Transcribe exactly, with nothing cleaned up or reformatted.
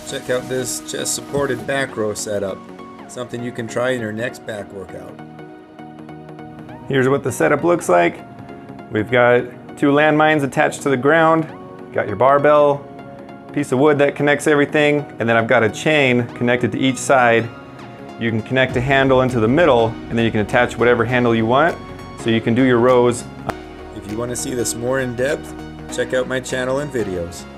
check out this chest supported back row setup. Something you can try in your next back workout. Here's what the setup looks like. We've got two landmines attached to the ground, got your barbell, piece of wood that connects everything, and then I've got a chain connected to each side. You can connect a handle into the middle, and then you can attach whatever handle you want, so you can do your rows. If you want to see this more in depth, check out my channel and videos.